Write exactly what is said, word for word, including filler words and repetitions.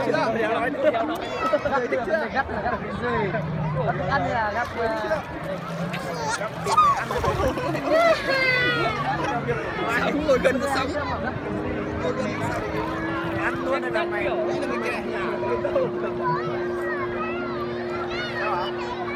chưa Đéo nói nữa, đéo nói nữa. gắp chưa gắp là gắp gì ăn là gắp sống ngồi gần nó sống Ăn luôn là làm mày. đây là mình kìa